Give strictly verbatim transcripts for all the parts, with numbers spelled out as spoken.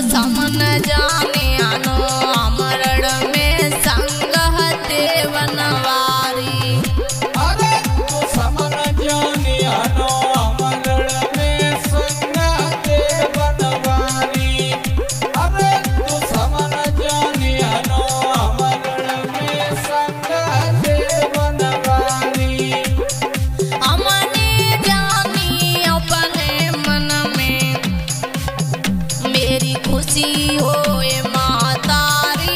दुश्मन जाने आनो अमरण में संग हते बनवारी। अरे दुश्मन जाने आनो अमरण में संग हते बनवारी। अरे दुश्मन जाने आनो अमरण में संग हते बनवारी। अमने जानी अपने मन में मेरी खुशी होए मातारी।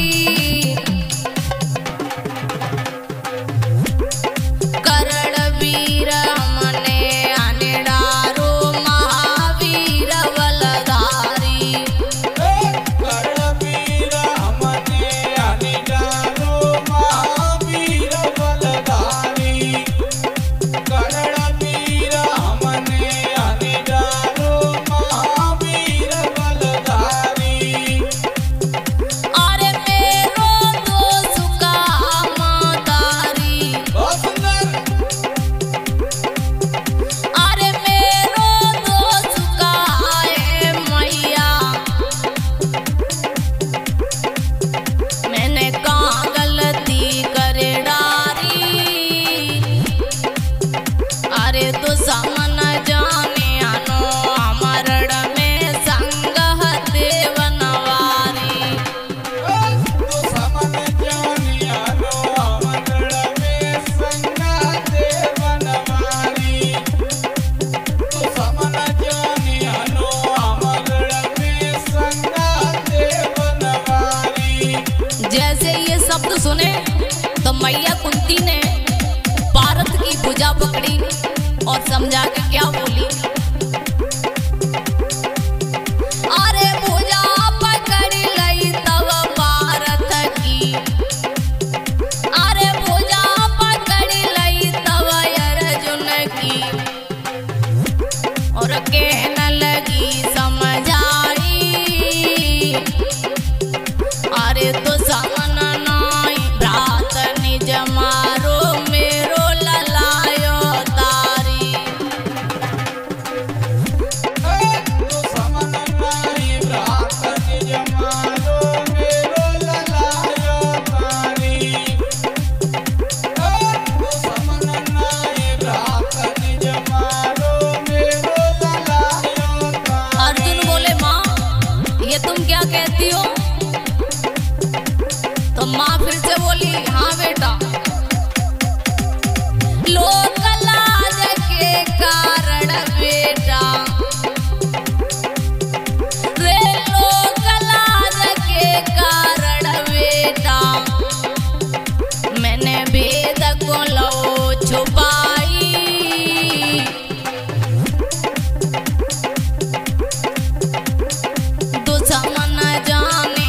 करण वीर हमने अनिडारो महावीर बलधारी। करण वीर हमने अनिडारो महावीर बलधारी। करण वीर हमने अनिडारो महावीर बलधारी। अरे मेरो दोष का मातारी। अरे मेरो दोष का है मैया। मैंने कहाँ गलती करे डारी। अरे दुश्मन जाने आनो अमरण में संग हते बनवारी। दुश्मन जाने आनो अमरण में संग हते बनवारी। दुश्मन जाने आनो अमरण में संग हते बनवारी। जैसे ये शब्द सुने तो मैया कुंती ने भारत की भुजा पकड़ी और समझा के क्या बोली। अरे भुजा पकड़ी लई तब भारत की। अरे भुजा पकड़ी लई तब अर्जुन की। और कहने लगी समझाई। अरे दुश्मन नाई भ्रात निज मारो मेरो ललायो तारी। दुश्मन नाई भ्रात निज मारो मेरो ललायो तारी। दुश्मन नाई भ्रात निज मारो मेरो ललायो तारी। अर्जुन बोले माँ ये तुम क्या कहती हो। तो माँ फिर से बोली हाँ बेटा। लोक लाज के कारण बेटा। रे लोक लाज के कारण बेटा। मैंने भेद को लो छुपाई। दुश्मन जाने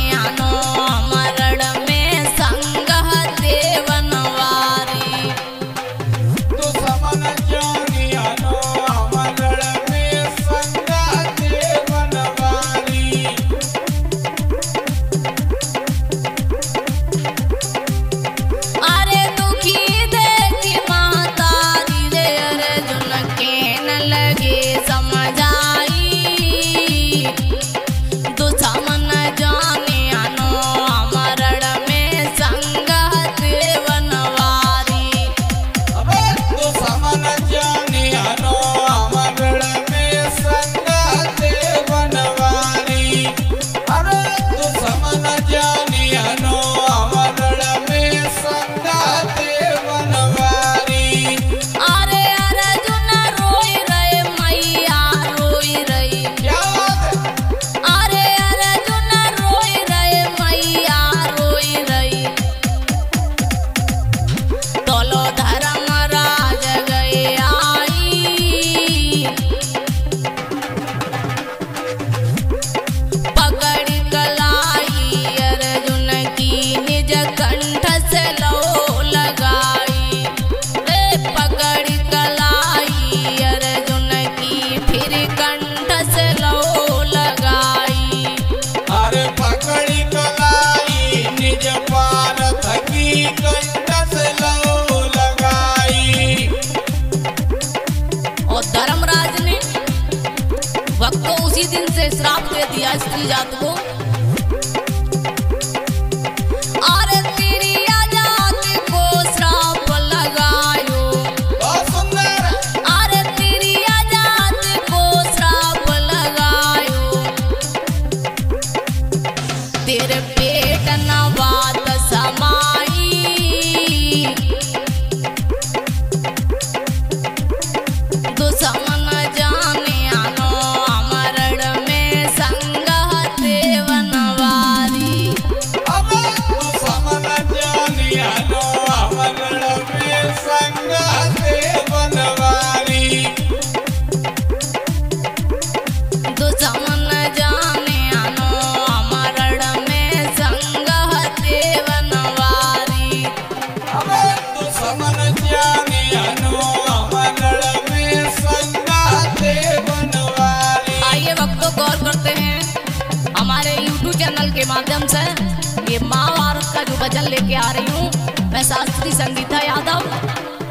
श्राप दे दिया स्त्री जात को। अरे तेरी आजाद को श्राप लगायो, बहुत सुंदर। अरे तेरी आजाद को श्राप लगायो, तेरे पेट न बात समाई, दुश्मन जाने आनो अमरण में संग हते बनवारी। अब दुश्मन जानिया नो अमरण में संग हते बनवारी। दुश्मन जाने आनो अमरण में संग हते बनवारी। अब दुश्मन जानिया नो अमरण में संग हते बनवारी। आइए भक्तों गौर करते हैं हमारे यूट्यूब चैनल के माध्यम से ये महाभारत का जो भजन लेके आ रही हूँ मैं शास्त्री संगीता यादव।